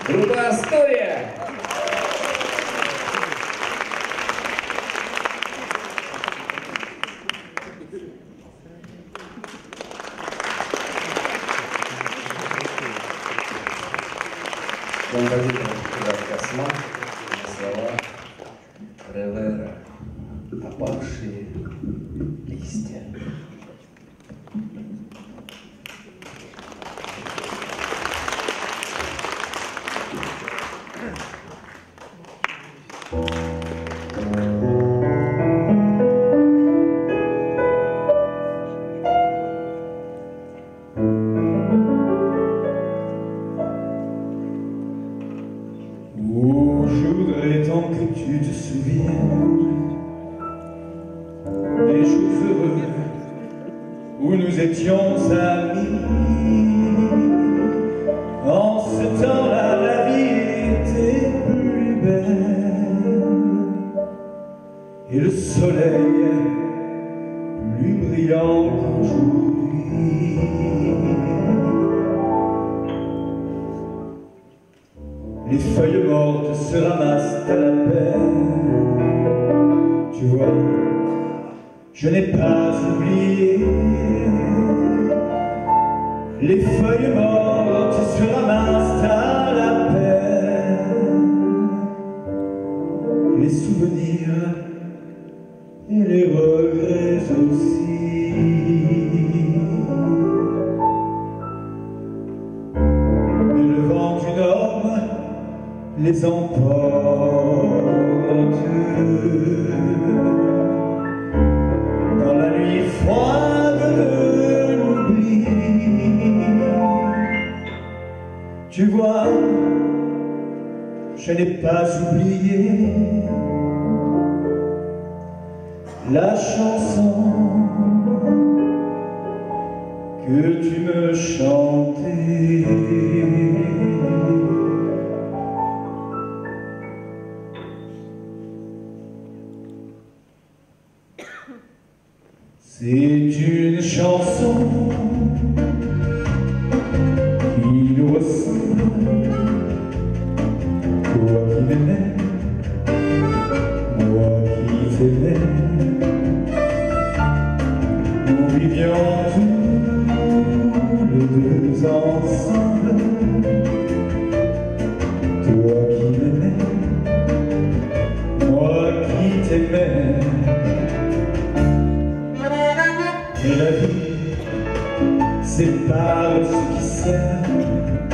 Группа «Астория». Композитор Косма, слова Ревера, опавшие листья. Je voudrais tant que tu te souviennes des jours heureux où nous étions amis. En ce temps-là, la vie était plus belle et le soleil plus brillant qu'aujourd'hui. Les feuilles mortes se ramassent à la peine. Tu vois, je n'ai pas oublié. Les feuilles mortes se ramassent à la peine. Les souvenirs et les regrets aussi. Mais le vent du nord les emporte dans la nuit froide de l'oubli. Tu vois, je n'ai pas oublié la chanson que tu me chantais. C'est une chanson qui nous ressemble. Toi qui m'aimais, moi qui t'aimais, nous vivions tous les deux ensemble. Toi qui m'aimais, moi qui t'aimais. Et la vie sépare ceux qui s'aiment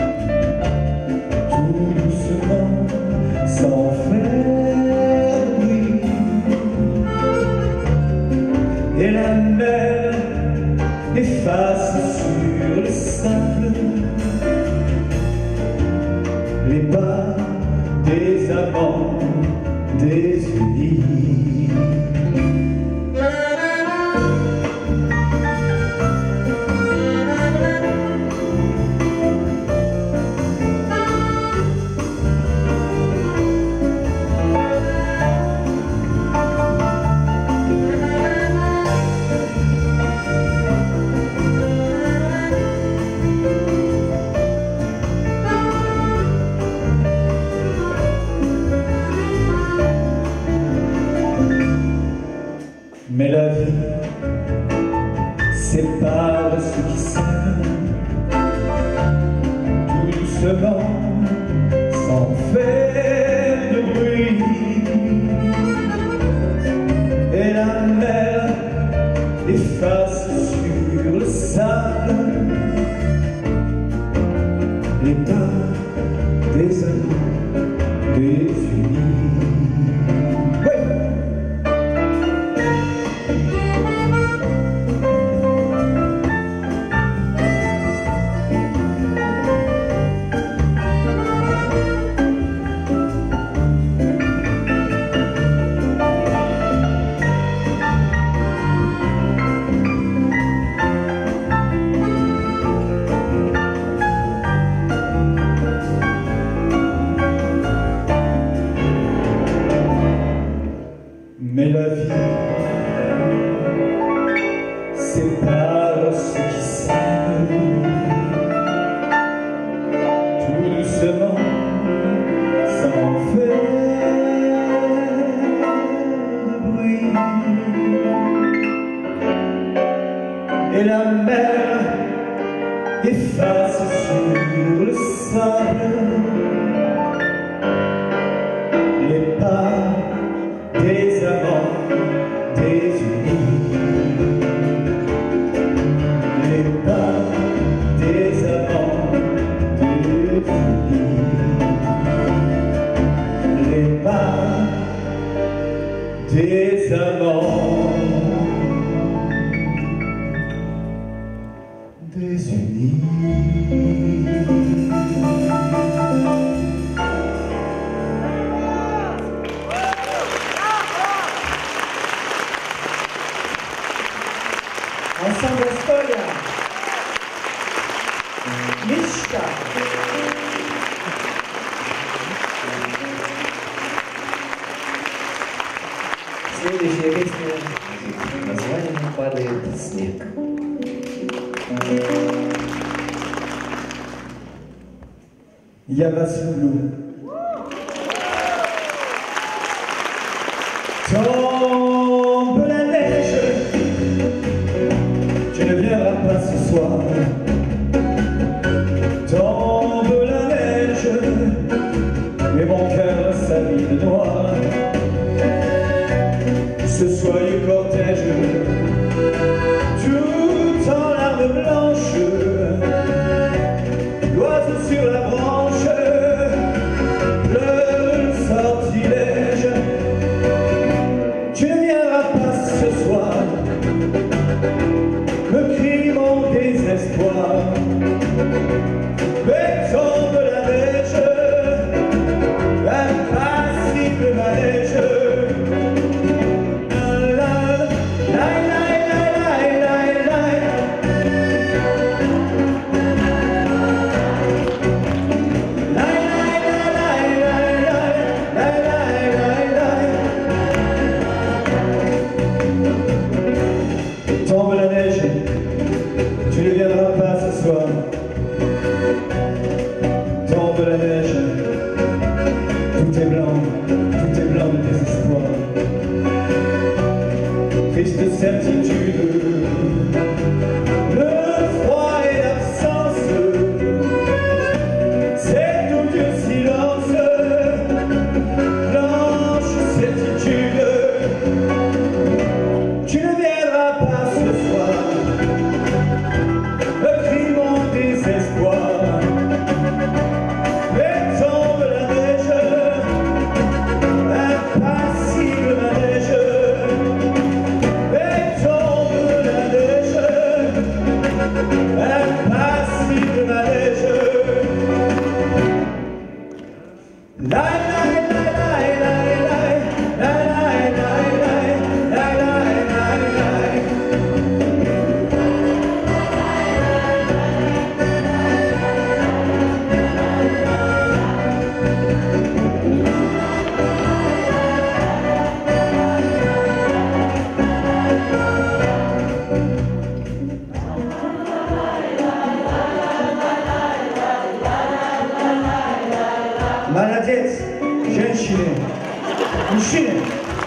tout doucement, sans faire bruit. Et la mer efface sur le sable les pas des amants désunis. Mais la vie sépare ceux qui s'aiment tout doucement, sans faire de bruit. Et la mer efface sur le sable les pas des amants désunis. et la mer efface sur le sable les pas des amants désunis, les pas des amants désunis, les pas des amants désunis. Ensemble Astoria, Miśka. Следующая песня названием «Падает снег». Я вас люблю. Tombe la neige, tu ne viendras pas ce soir. Tombe la neige, et mon cœur s'habille de noir. Ce soyeux cortège, tout en larmes blanches, l'oiseau sur la branche, le sortilège. Tu ne viendras pas ce soir, me crie mon désespoir. Mais tombe la neige, impassible manège. Tombe la neige, tu ne viendras pas ce soir. Tombe la neige, tout est blanc de désespoir. Triste certitude, le froid et l'absence, c'est tout Dieu silence, blanche certitude. Tu ne viendras pas ce soir, me crie mon désespoir. Mais tombe la neige, impassible manège. Mais tombe la neige, impassible manège. La la la la la la la la la la la. Молодец, женщины, мужчины.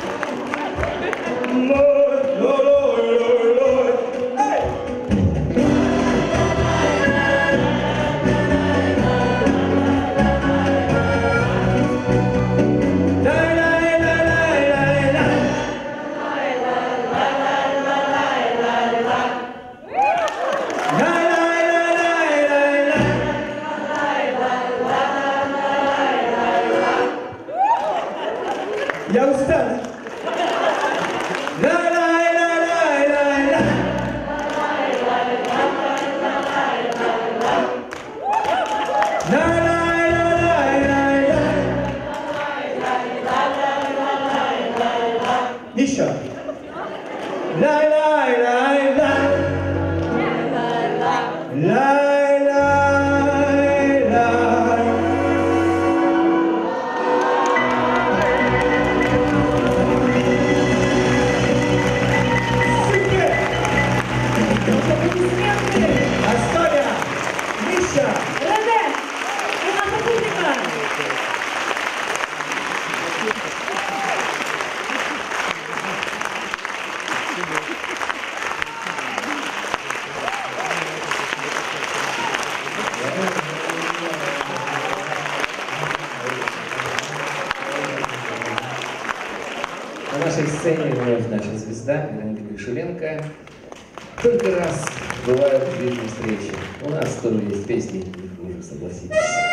Я устал. Миша. сцене вновь наша звезда Вероника Гришуленко. Только раз бывают жизненные встречи. У нас тоже есть песни, не хуже, согласитесь.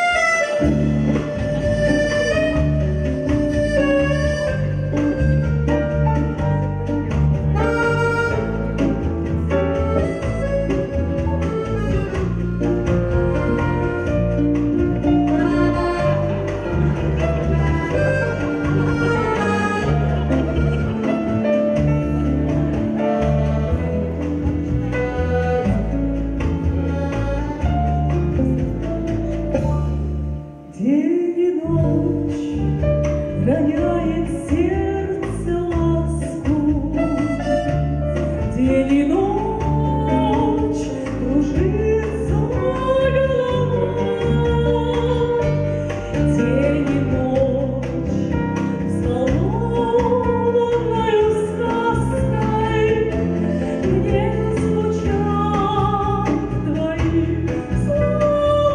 роняет сердце ласку, день и ночь кружится голова, день и ночь взволнованною сказкой мне звучат твои слова.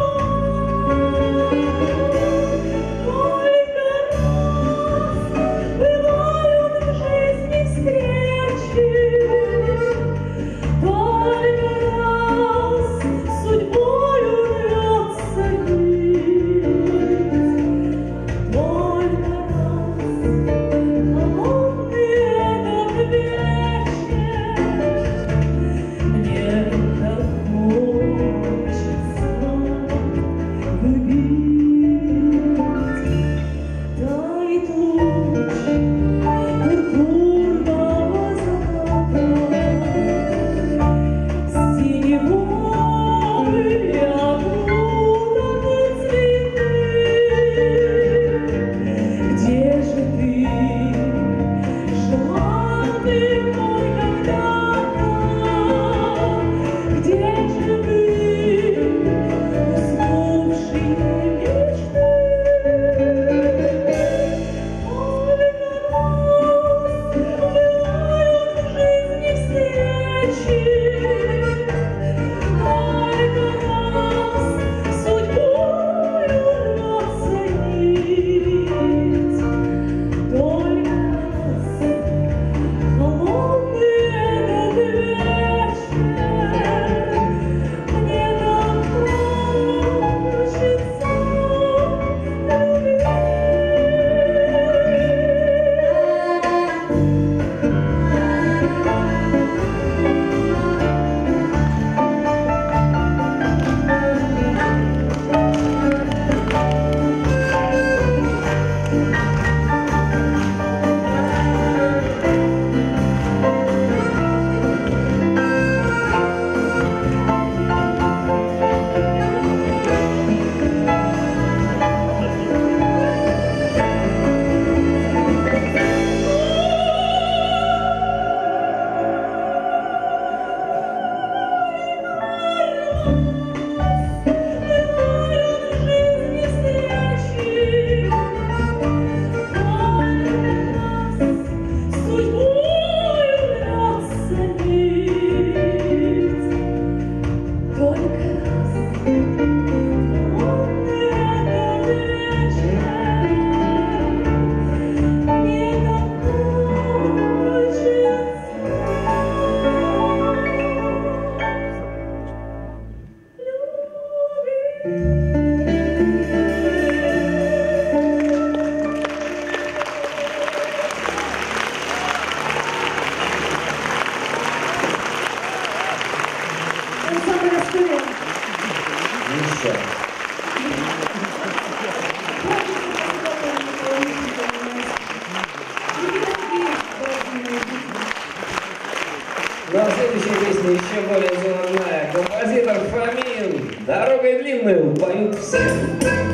Ну а следующая песня еще более заводная. Композитор Фомин. Дорогой длинную поют все.